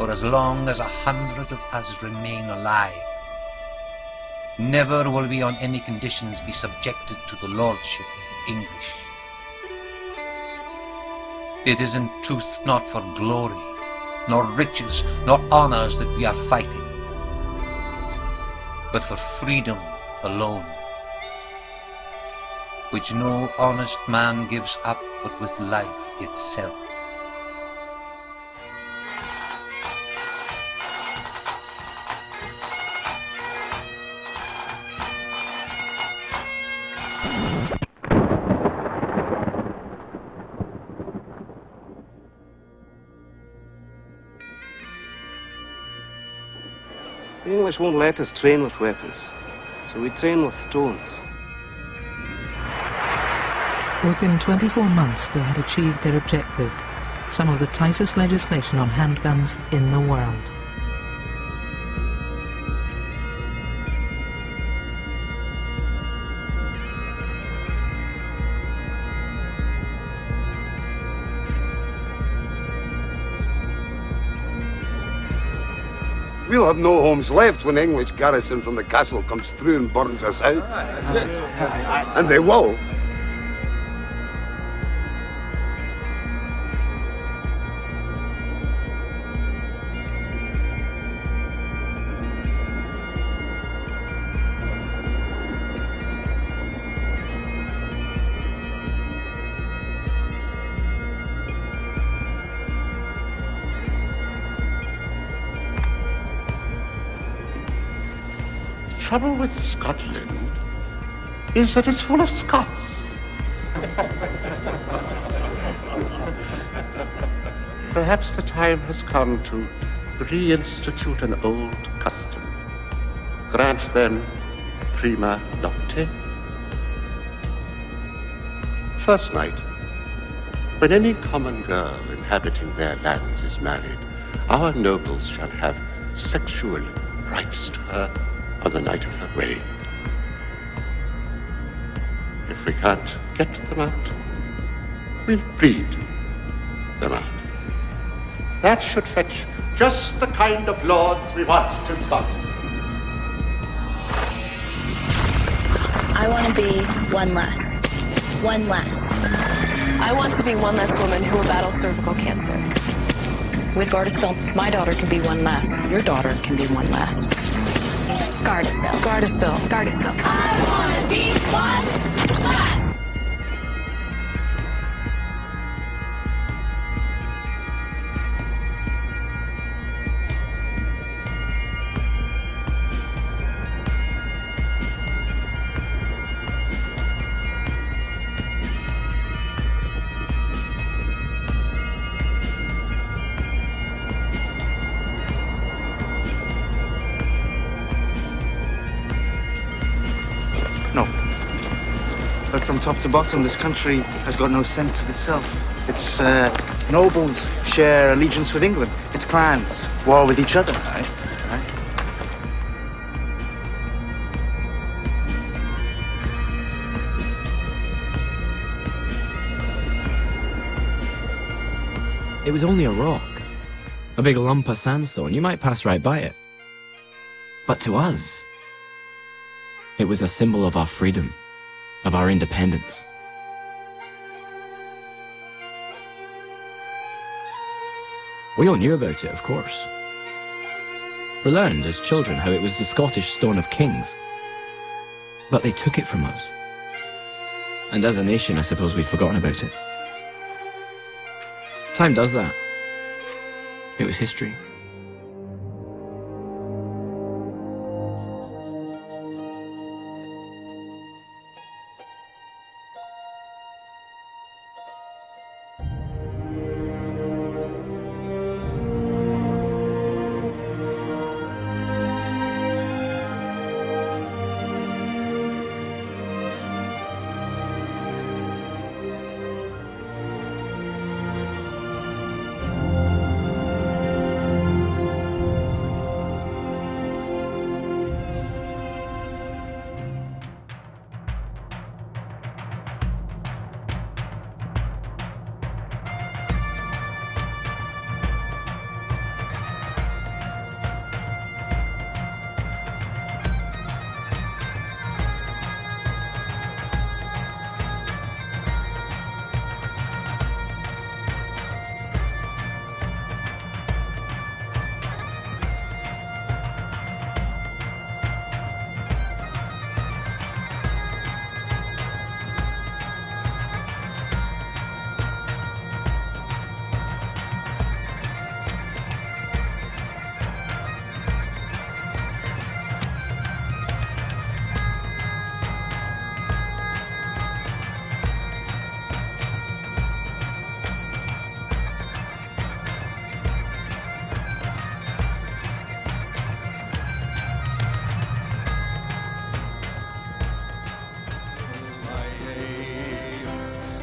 for as long as 100 of us remain alive. Never will we on any conditions be subjected to the lordship of the English. It is in truth not for glory, nor riches, nor honours that we are fighting, but for freedom alone, which no honest man gives up but with life itself. The English won't let us train with weapons, so we train with stones. Within 24 months, they had achieved their objective, some of the tightest legislation on handguns in the world. We'll have no homes left when the English garrison from the castle comes through and burns us out. And they will. The trouble with Scotland is that it's full of Scots. Perhaps the time has come to reinstitute an old custom. Grant them prima nocte. First night, when any common girl inhabiting their lands is married, our nobles shall have sexual rights to her on the night of her wedding. If we can't get them out, we'll breed them out. That should fetch just the kind of lords we want to Scotland. I want to be one less. One less. I want to be one less woman who will battle cervical cancer. With Gardasil, my daughter can be one less. Your daughter can be one less. Gardasil. Gardasil. Gardasil. I want to be one less. But from top to bottom, this country has got no sense of itself. Its nobles share allegiance with England. Its clans war with each other, right? It was only a rock. A big lump of sandstone. You might pass right by it. But to us, it was a symbol of our freedom, of our independence. We all knew about it, of course. We learned as children how it was the Scottish Stone of Kings. But they took it from us. And as a nation, I suppose we'd forgotten about it. Time does that. It was history.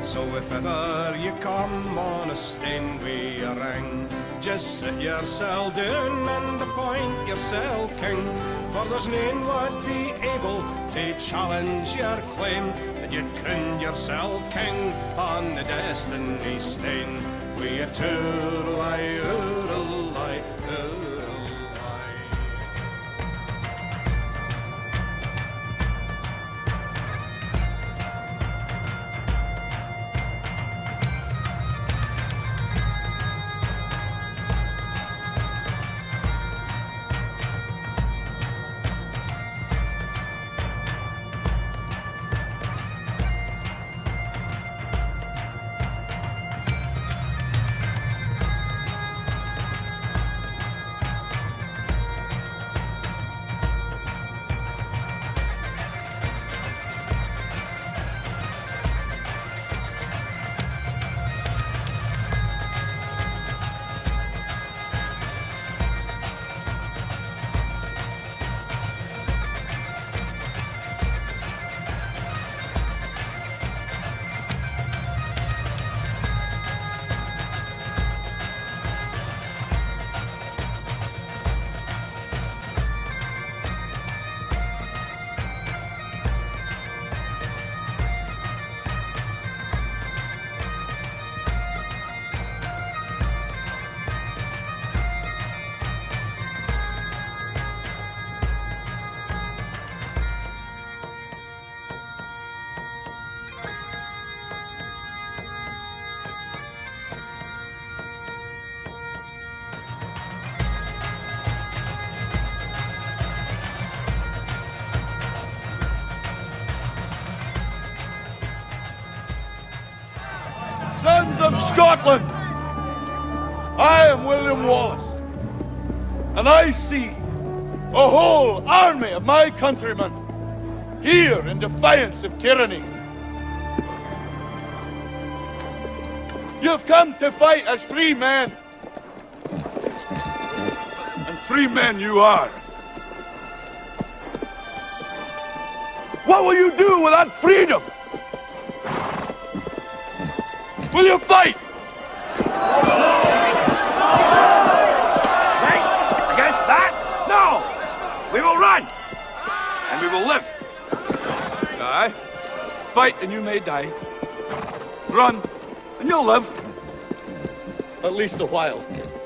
So if ever you come on a stain wi' a ring, just sit yoursel down and appoint yoursel king, for there's none would be able to challenge your claim that you'd crown yoursel king on the destiny stain. Wi' a tooralai, ooralai, ooralai. Sons of Scotland, I am William Wallace, and I see a whole army of my countrymen here in defiance of tyranny. You've come to fight as free men, and free men you are. What will you do with that freedom? Will you fight? Fight against that? No! We will run! And we will live. Aye. Fight and you may die. Run and you'll live. At least a while.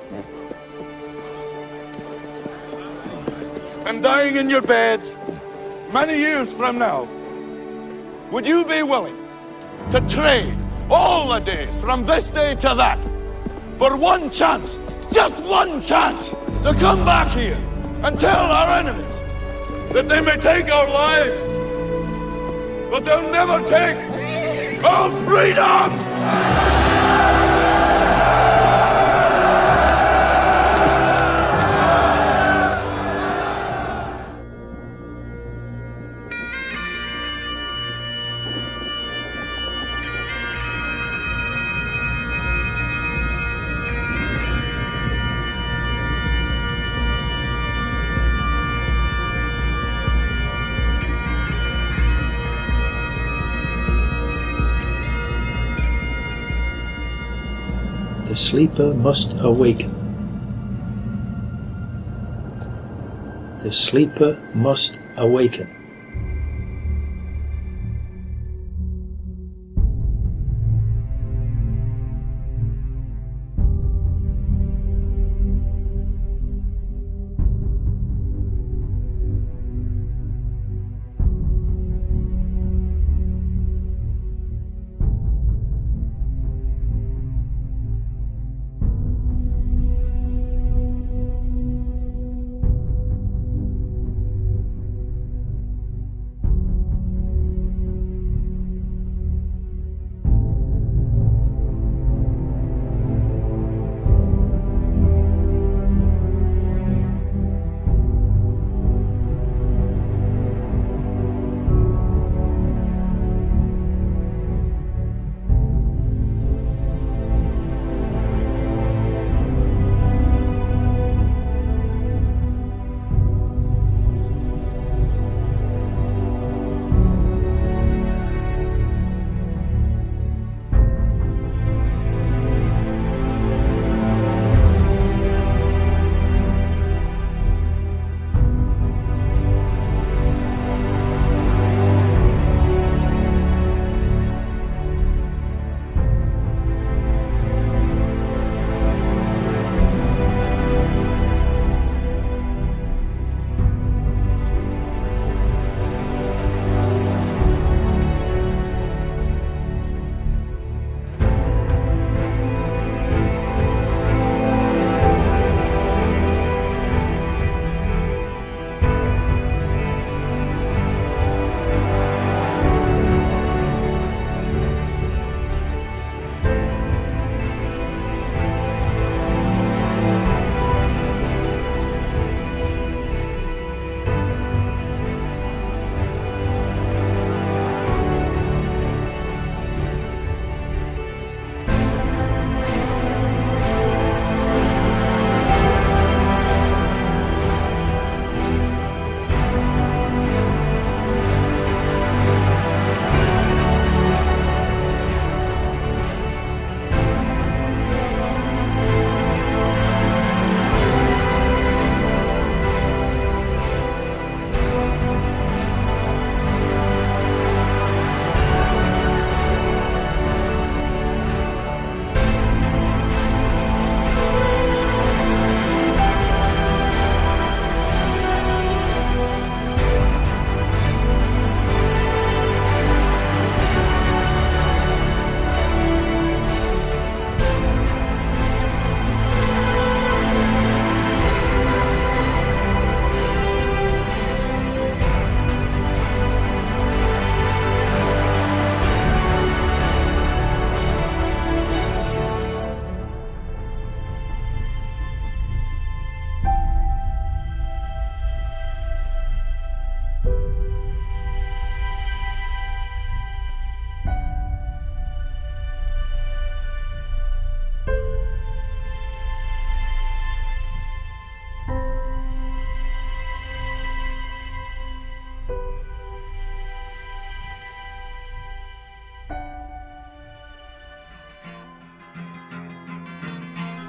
And dying in your beds many years from now, would you be willing to trade all the days from this day to that for one chance, just one chance, to come back here and tell our enemies that they may take our lives, but they'll never take our freedom! The sleeper must awaken. The sleeper must awaken.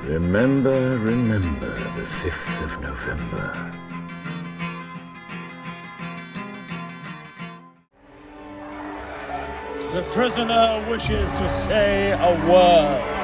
Remember, remember the 5th of November. The prisoner wishes to say a word.